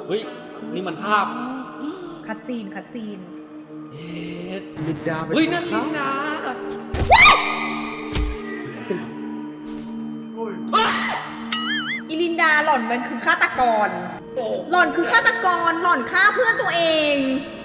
เฮ้ยนี่มันภาพคัดซีนลินดาเฮ้ยนั่นลินดาอีลินดาหล่อนมันคือฆาตกรหล่อนคือฆาตกรหล่อนฆ่าเพื่อนตัวเอง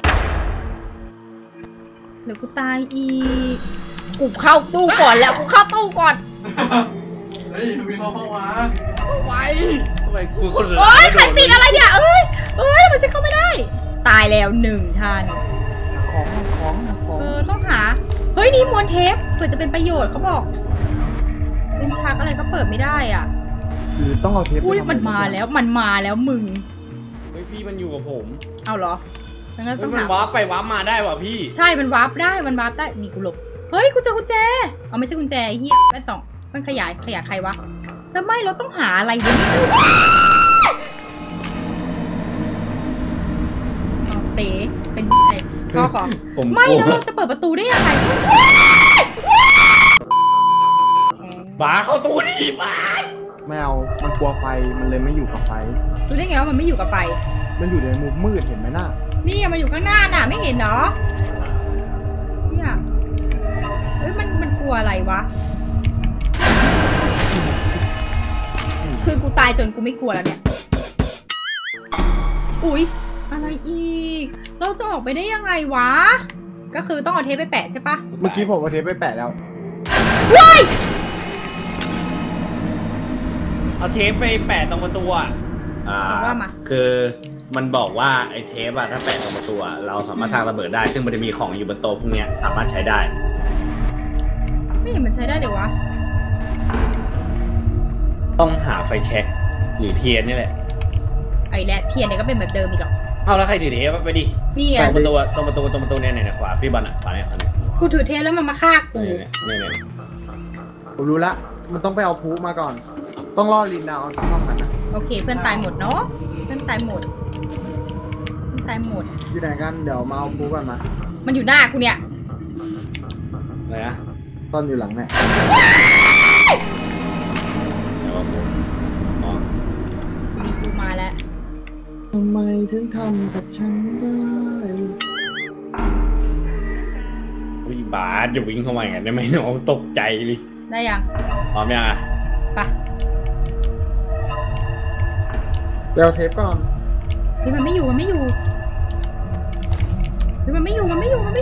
เดี๋ยวกูตายอีกกูเข้าตู้ก่อนแล้วกูเข้าตู้ก่อนเฮ้ยมีเขาเข้ามาไว้ทำไมกูคนโอ๊ยใครปิดอะไรเนี่ยเอ้ยมันจะเข้าไม่ได้ตายแล้ว1 ท่านของต้องหาเฮ้ยนี่มวนเทปเผื่อจะเป็นประโยชน์เขาบอกเป็นชักอะไรก็เปิดไม่ได้อ่ะคือต้องเอาเทปอุ้ยมันมาแล้วมึงเฮ้ยพี่มันอยู่กับผมเอาเหรองั้นต้องมันวาร์ปไปวาร์ปมาได้ว่ะพี่ใช่มันวาร์ปได้นี่กูหลบเฮ้ยกูเจอกุญแจเอาไม่ใช่กุญแจเฮียแม่สองมันขยายใครวะแล้วไม่เราต้องหาอะไรวะเต๋เป็นยังไงชอบเหรอไม่แล้วเราจะเปิดประตูได้ยังไงบ้าเข้าตู้ดิบ้าไม่เอามันกลัวไฟมันเลยไม่อยู่กับไฟรู้ได้ไงว่ามันไม่อยู่กับไฟมันอยู่ในมุมมืดเห็นไหมน่ะนี่มันอยู่ข้างหน้าน่ะไม่เห็นเหรอเนี่ยเฮ้ยมันกลัวอะไรวะคือกูตายจนกูไม่กลัวแล้วเนี่ยอุ๊ยอะไรอีกเราจะออกไปได้ยังไงวะก็คือต้องเอาเทปไปแปะใช่ปะเมื่อกี้ผมเอาเทปไปแปะแล้วว้ายเอาเทปไปแปะตรงประตูอ่ะคือมันบอกว่าไอ้เทปอะถ้าแปะตรงประตูเราสามารถสร้างระเบิดได้ซึ่งมันจะมีของอยู่บนโต๊ะพวกนี้สามารถใช้ได้ไม่เห็นมันใช้ได้เดี๋ยววะต้องหาไฟแช็กหรือเทียนนี่แหละไอ้แหละเทียนเนี่ยก็เป็นแบบเดิมอีกหรอเอาแล้วใครถือเทปไปดินี่ไงตรงประตูเนี่ยขวาพี่บอลขวาเนี่ยกูถือเทปแล้วมันมาฆ่ากูเนี่ยผมรู้ละมันต้องไปเอาพูมาก่อนต้องล่อลินดาเอาช่องนั้นนะโอเคเพื่อนตายหมดเนาะเพื่อนตายหมดอยู่ไหนกันเดี๋ยวมาเอาพูกันมามันอยู่หน้ากูเนี่ยอะไรอะตอนอยู่หลังเนี่ยมีกูมาแล้วทำไมถึงทำกับฉันได้อุ้ยบาสจะวิ่งเข้ามาอย่างนั้นได้ไหมน้องตกใจเลยได้ยังพร้อมยังอ่ะไปเดี๋ยวเทปก่อนคือมันไม่อยู่คือมันไม่อยู่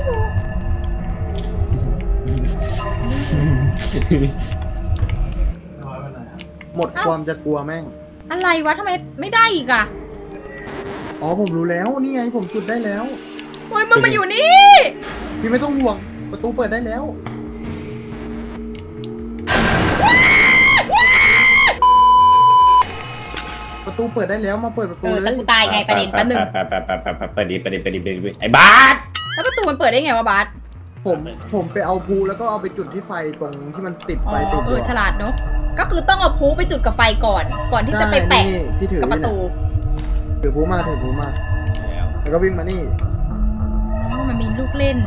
หมดความจะกลัวแม่งอะไรวะทำไมไม่ได้อีกอ่ะอ๋อผมรู้แล้วนี่ไงผมจุดได้แล้วโอ้ยมันอยู่นี่พี่ไม่ต้องห่วงประตูเปิดได้แล้วประตูเปิดได้แล้วมาเปิดประตูเลยแต่กูตายไงประเด็นแป๊บนึงเปิดดิไอ้บาสแล้วประตูมันเปิดได้ไงวะบาสผมไปเอาพูแล้วก็เอาไปจุดที่ไฟตรงที่มันติดไฟติดฉลาดเนาะก็คือต้องเอาพูไปจุดกับไฟก่อนที่จะไปแปะกับประตูถือพูมาแล้วก็วิ่งมานี่มันมีลูกเล่น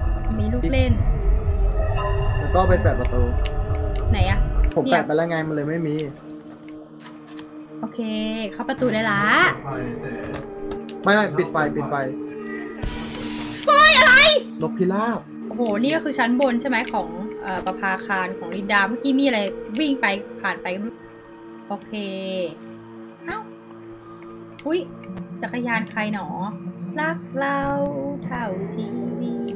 แล้วก็ไปแปะประตูไหนอะผมแปะไปแล้วไงมันเลยไม่มีโอเคเข้าประตูได้ละไม่ปิดไฟเฮ้ยอะไรนกพิราบโอ้โหนี่ก็คือชั้นบนใช่ไหมของประภาคารของลินดาเมื่อกี้มีอะไรวิ่งไปผ่านไปโอเคเอ้าอุ้ยจักรยานใครหนอรักเราเท่าชีวิต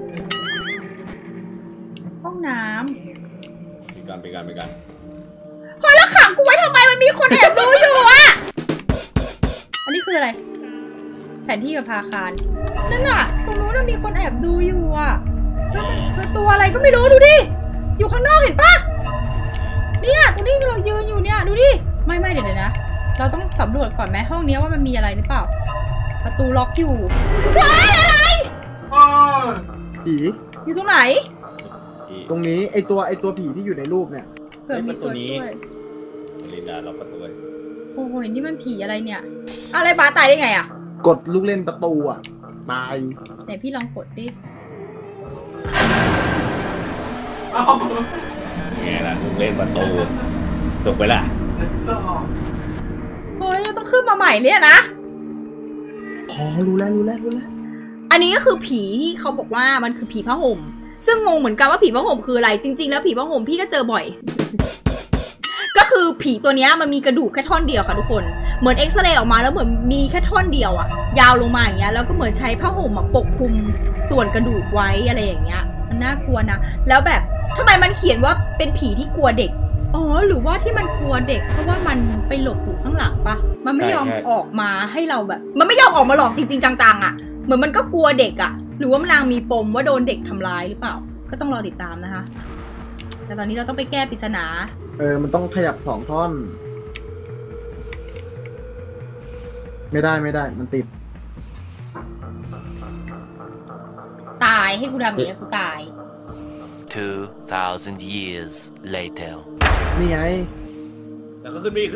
ห้องน้ำไปกันเฮ้ยแล้วขังกูไว้ทำไมมันมีคนแอบดูอยู่อ่ะอันนี้คืออะไรแผนที่ประภาคารนั่นน่ะตรงนู้นมันมีคนแอบดูอยู่อ่ะมันตัวอะไรก็ไม่รู้ดูดิอยู่ข้างนอกเห็นปะเนี่ยตรงนี้เรายืนอยู่เนี่ยดูดิไม่เดี๋ยวนะเราต้องสำรวจก่อนไหมห้องนี้ว่ามันมีอะไรหรือเปล่าประตูล็อกอยู่ว้ายอะไรผีอยู่ตรงไหนตรงนี้ไอตัวผีที่อยู่ในรูปเนี่ยเผื่อมีตัวช่วยลินดาล็อกประตูโอ้โหนี่มันผีอะไรเนี่ยอะไรบาตายได้ไงอ่ะกดลูกเล่นประตูอ่ะตายไหนพี่ลองกดดิไงล่ะลูกเล่นประตูตกไปละเฮ้ยเราต้องขึ้นมาใหม่เลยนะรู้แล้วอันนี้ก็คือผีที่เขาบอกว่ามันคือผีผ้าห่มซึ่งงงเหมือนกันว่าผีผ้าห่มคืออะไรจริงๆแล้วผีผ้าห่มพี่ก็เจอบ่อย ก็คือผีตัวนี้มันมีกระดูกแค่ท่อนเดียวค่ะทุกคนเหมือนเอ็กซเรย์ออกมาแล้วเหมือนมีแค่ท่อนเดียวอะยาวลงมาอย่างเงี้ยแล้วก็เหมือนใช้ผ้าห่มปกคลุมส่วนกระดูกไว้อะไรอย่างเงี้ยมันน่ากลัวนะแล้วแบบทำไมมันเขียนว่าเป็นผีที่กลัวเด็กอ๋อหรือว่าที่มันกลัวเด็กเพราะว่ามันไปหลบอยู่ข้างหลังปะมันไม่ยอมออกมาให้เราแบบมันไม่ยอมออกมาหลอกจริงๆจังๆอะเหมือนมันก็กลัวเด็กอะหรือว่านางมีปมว่าโดนเด็กทำร้ายหรือเปล่าก็ต้องรอติดตามนะคะแต่ตอนนี้เราต้องไปแก้ปริศนามันต้องขยับ2 ท่อนไม่ได้มันติดตายให้กูทำอย่างนี้กูตาย 2,000 years later นี่ไงแล้วก็ขึ้นไป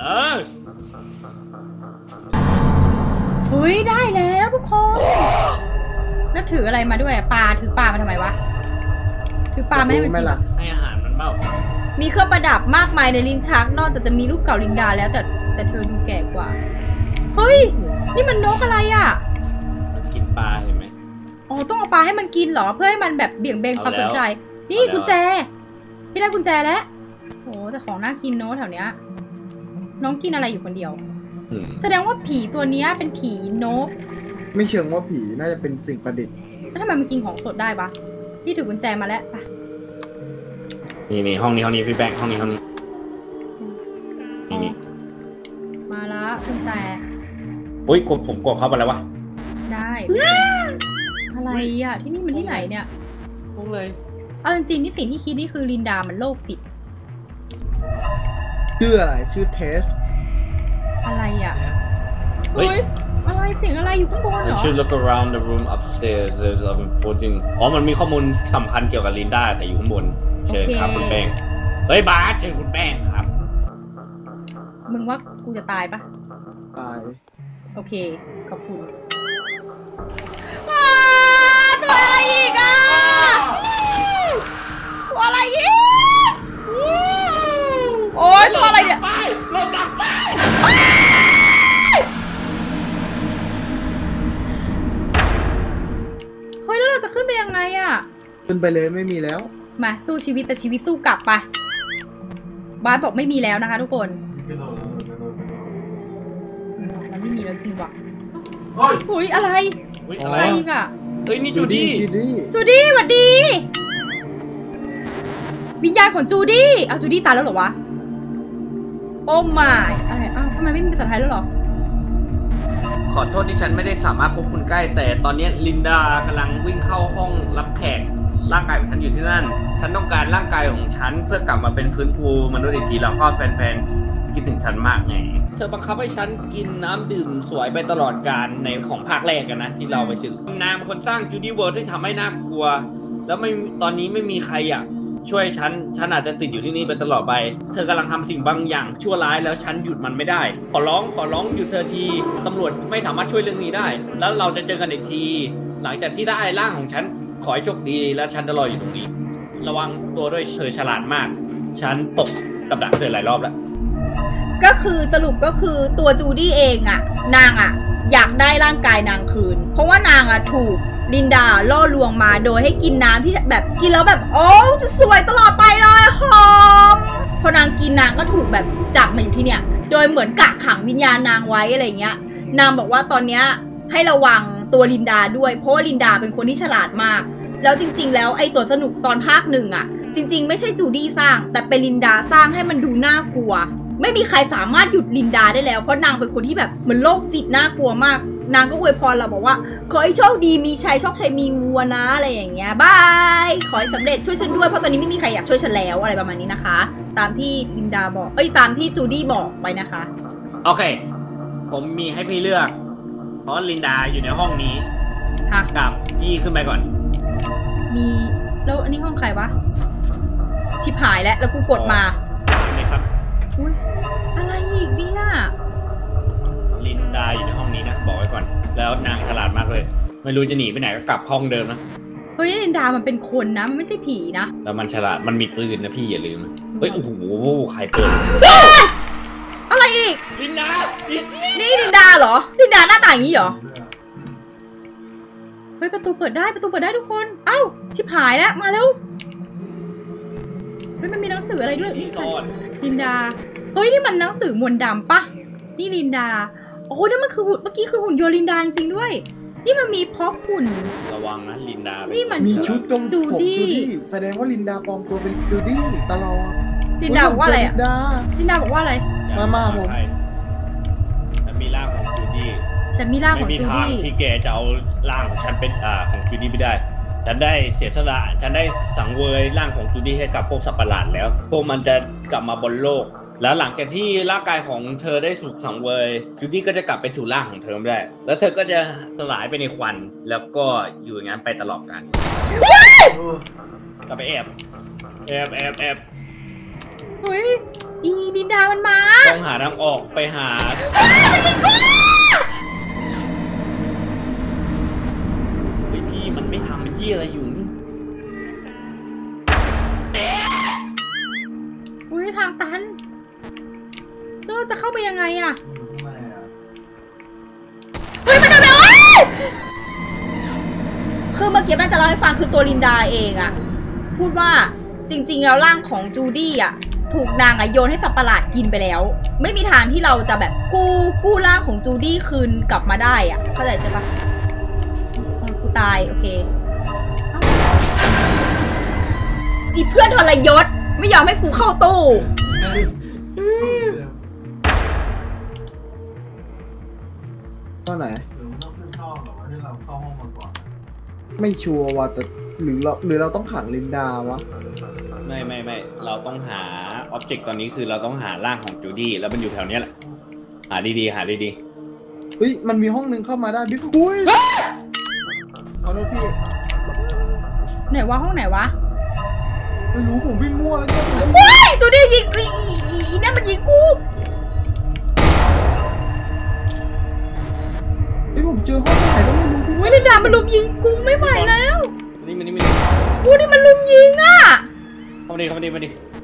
เฮ้ยได้แล้วทุกคนแล้วถืออะไรมาด้วยปลาถือปลามาทำไมวะถือปลาไม่ให้มันกินให้อาหารมันเบ้ามีเครื่องประดับมากมายในลิ้นชักนอกจากจะมีรูปเก่าลินดาแล้วแต่เธอดูแก่กว่าเฮ้ยนี่มันนกอะไรอ่ะมันกินปลาเห็นไหมอ๋อต้องเอาปลาให้มันกินเหรอเพื่อให้มันแบบเบี่ยงเบนความสนใจนี่กุญแจพี่ได้กุญแจแล้วโอ้แต่ของน่ากินเนาะแถวเนี้ยน้องกินอะไรอยู่คนเดียวแสดงว่าผีตัวนี้เป็นผีนกไม่เชิงว่าผีน่าจะเป็นสิ่งประดิษฐ์แล้วทำไมมันกินของสดได้ปะพี่ถือกุญแจมาแล้วไปนี่ห้องนี้พี่แบงค์ห้องนี้นี่มาละกุญแจอุ้ยผมกดเข้าไปแล้ววะได้อะไรอ่ะที่นี่มันที่ไหนเนี่ยพวกเลยเอาจริงๆนี่สิ่งที่คิดนี่คือลินดามันโรคจิตชื่ออะไรชื่อเทสอะไรอ่ะเฮ้ยอะไรเสียงอะไรอยู่ข้างบนเหรอ You should look around the room upstairs there's some important มันมีข้อมูลสำคัญเกี่ยวกับลินดาแต่อยู่ข้างบนเชิญครับคุณแป้งเฮ้ยบาสเชิญคุณแป้งครับมึงว่ากูจะตายปะตายโอเคขอบคุณตัวอะไรอีกอ่ะตัวอะไรอีกโอ๊ยตัวอะไรเนี่ยลงดักไปเฮ้ยแล้วเราจะขึ้นไปยังไงอ่ะขึ้นไปเลยไม่มีแล้วมาสู้ชีวิตแต่ชีวิตสู้กลับไปบ้านบอกไม่มีแล้วนะคะทุกคนมันไม่มีแล้วจริงว่ะอุ้ยอะไรอีกอ่ะเฮ้ยนี่จูดี้สวัสดีวิญญาณของจูดี้เอาจูดี้ตายแล้วเหรอวะโอ้ไม่อะไรอ้าวทำไมไม่มีภาษาไทยแล้วหรอขอโทษที่ฉันไม่ได้สามารถพบคุณใกล้แต่ตอนนี้ลินดากำลังวิ่งเข้าห้องรับแขกร่างกายของฉันอยู่ที่นั่นฉันต้องการร่างกายของฉันเพื่อกลับมาเป็นฟื้นฟูมนุษย์อีกทีแล้วก็แฟนๆคิดถึงฉันมากไงเธอบังคับให้ฉันกินน้ำดื่มสวยไปตลอดกาลในของภาคแรกกันนะที่เราไปสื่อนางเป็นคนสร้างจูดี้เวิร์ที่ทำให้น่ากลัวแล้วไม่ตอนนี้ไม่มีใครช่วยฉันอาจจะติดอยู่ที่นี่ไปตลอดไปเธอกำลังทำสิ่งบางอย่างชั่วร้ายแล้วฉันหยุดมันไม่ได้ขอร้องหยุดเธอทีตำรวจไม่สามารถช่วยเรื่องนี้ได้แล้วเราจะเจอกันอีกทีหลังจากที่ได้ร่างของฉันขอให้โชคดีและฉันจะรออยู่ตรงนี้ระวังตัวด้วยเธอฉลาดมากฉันตกกับดักเธอหลายรอบแล้วก็คือสรุปก็คือตัวจูดี้เองนางอยากได้ร่างกายนางคืนเพราะว่านางถูกลินดาล่อลวงมาโดยให้กินน้ำที่แบบกินแล้วแบบโอ้จะสวยตลอดไปเลยหอมพอนางกินนางก็ถูกแบบจับมาอยู่ที่เนี่ยโดยเหมือนกักขังวิญญาณนางไว้อะไรเงี้ยนางบอกว่าตอนเนี้ยให้ระวังตัวลินดาด้วยเพราะว่าลินดาเป็นคนที่ฉลาดมากแล้วจริงๆแล้วไอ้ตัวสนุกตอนภาคหนึ่งจริงๆไม่ใช่จูดี้สร้างแต่เป็นลินดาสร้างให้มันดูน่ากลัวไม่มีใครสามารถหยุดลินดาได้แล้วเพราะนางเป็นคนที่แบบเหมือนโรคจิตน่ากลัวมากนางก็อวยพรเราบอกว่าขอให้โชคดีมีชัยโชคชัยมีวัวนะอะไรอย่างเงี้ยบายขอให้สำเร็จช่วยฉันด้วยเพราะตอนนี้ไม่มีใครอยากช่วยฉันแล้วอะไรประมาณนี้นะคะตามที่ลินดาบอกตามที่จูดี้บอกไปนะคะโอเคผมมีให้พี่เลือกเพราะลินดาอยู่ในห้องนี้กับพี่ขึ้นไปก่อนมีแล้วอันนี้ห้องใครวะชิบหายแล้วกูกดมาเลยครับอุ๊ยอะไรอีกเนี่ยลินดาอยู่ในห้องนี้นะบอกไว้ก่อนแล้วนางฉลาดมากเลยไม่รู้จะหนีไปไหนก็กลับห้องเดิมนะเฮ้ยลินดามันเป็นคนนะมันไม่ใช่ผีนะแล้วมันฉลาดมันมีปืนนะพี่อย่าลืมเฮ้ยโอ้โหใครเปิดอะไรอีกลินดานี่ลินดาเหรอลินดาหน้าตาอย่างนี้เหรอฮ้ยประตูเปิดได้ทุกคนเอ้าชิบหายแล้วมาเร็วเฮ้ยมันมีหนังสืออะไรด้วยนี่ซ่อนลินดาเฮ้ยนี่มันหนังสือมวลดำปะนี่ลินดาโอ้นั่นมันคือเมื่อกี้คือหุ่นโยนลินดาจริงๆด้วยนี่มันมีพ็อกหุ่นระวังนะลินดานี่มันมีชุดตรงจูผมดี้แสดงว่าลินดาปลอมตัวเป็นจูดี้ตลอดลินดาบอกว่าอะไรลิอะนดาลินดาบอกว่าอะไรมาผมฉันมีร่างของจูดี้ฉันมีร่างขไม่องมีจูทางดี้ที่แกจะเอาร่างของฉันเป็นของจูดี้ไม่ได้ฉันได้เสียสละฉันได้สังเวยร่างของจูดี้ให้กับพวกสัตว์ประหลาดแล้วพวกมันจะกลับมาบนโลก แล้วหลังจากที่ร่างกายของเธอได้ถูกสังเวยจูดี้ก็จะกลับไปสู่ร่างของเธอไม่ได้ แล้วเธอก็จะสลายไปในควันแล้วก็อยู่อย่างนั้นไปตลอดกันกลับไปแอบเฮ้ยอีลินดามันมาต้องหาทางออกไปหาเฮ้ยพี่มันไม่ทำเหี้ยอะไรอยู่นี่อุ้ยทางตันแล้วเราจะเข้าไปยังไงอะทำไมอ่ะเฮ้ยมันทำไมโอ๊ยคือเมื่อกี้แม่จะเล่าให้ฟังคือตัวลินดาเองอะพูดว่าจริงๆแล้วร่างของจูดี้อะถูกนางอะโยนให้สัตว์ประหลาดกินไปแล้ว ไม่มีทางที่เราจะแบบกู้ร่างของจูดี้คืนกลับมาได้อะเข้าใจใช่ปะอ๋อกูตายโอเคอีเพื่อนทรยศไม่ยอมให้กูเข้าตู้ตอนไหนหรือมันต้องขึ้นช่องหรอวะที่เราเข้าห้องมาก่อนไม่ชัวร์ว่าแต่หรือเราต้องขังลินดาวะไม่เราต้องหาออบเจกต์ตอนนี้คือเราต้องหาร่างของจูดี้แล้วมันอยู่แถวเนี้ยแหละหาดีๆเฮ้ยมันมีห้องนึงเข้ามาได้บิ๊กอุ้ยขอโทษพี่ไหนวะห้องไหนวะไม่รู้ผมวิ่งมั่วแล้วเนี่ยว้ายจูดี้ยิงอีนั่นมันยิงกูเฮ้ยผมเจอห้องไหนก็ไม่รู้พี่เฮ้ยลินดามันลุมยิงกูไม่ไหวแล้วนี่มันกูนี่มันลุมยิงอ่ะเข้ามาดิ